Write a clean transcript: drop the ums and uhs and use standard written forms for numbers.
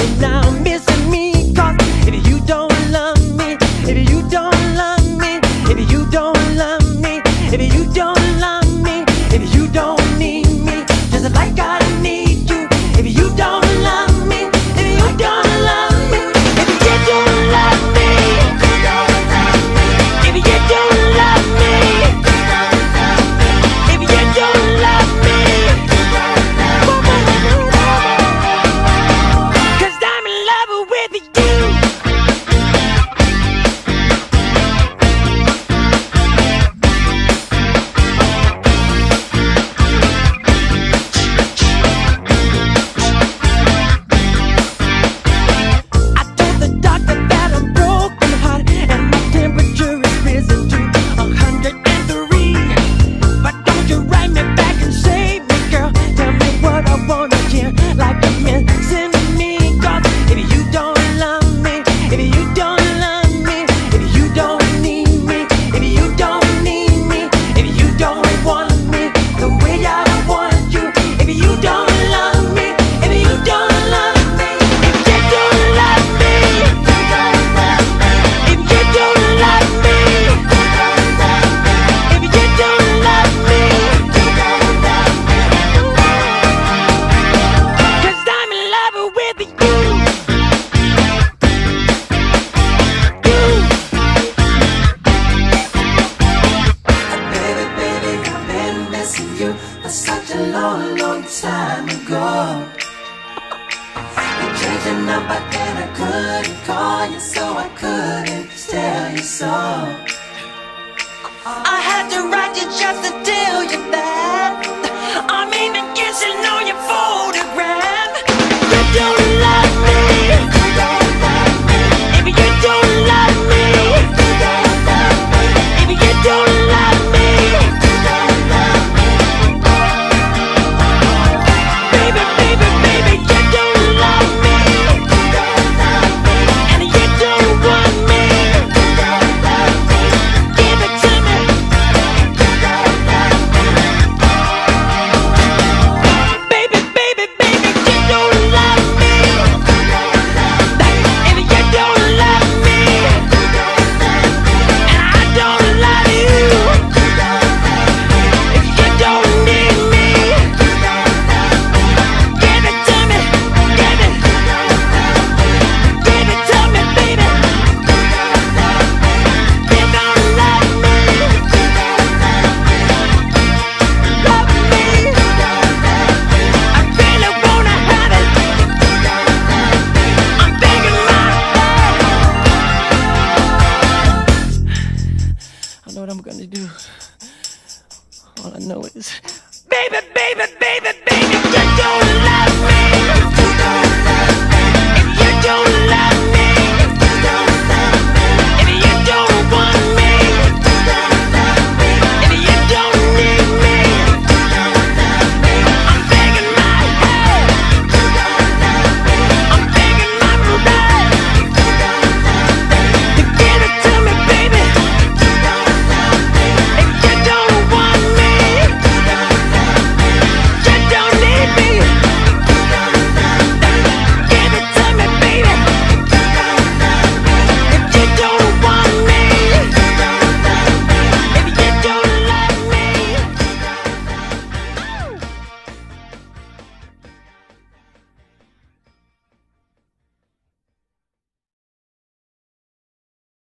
and now missing me. 'Cause if you don't love me, if you don't love me, if you don't love me, if you don't love me, if you don't need me, just like I need you. If you don't love me, if you don't love me, if you don't love me, if you don't love me, if you don't love me, 'cause I'm in love with you. For such a long, long time ago. You changed your number and I couldn't call you, so I couldn't tell you so. I had to write you just to tell you that I'm even kissing on your photograph. You don't love me. If you don't love me, if you don't love me, baby, baby, baby, you don't love me, and you don't want me. Give it to me. Baby, baby, baby, you don't love me. If you don't love me, and I don't love you, if you don't need me, give it to me, give it to me, baby. You don't love me, love me. I really wanna have it. I'm begging my I know what I'm gonna do. All I know is, baby,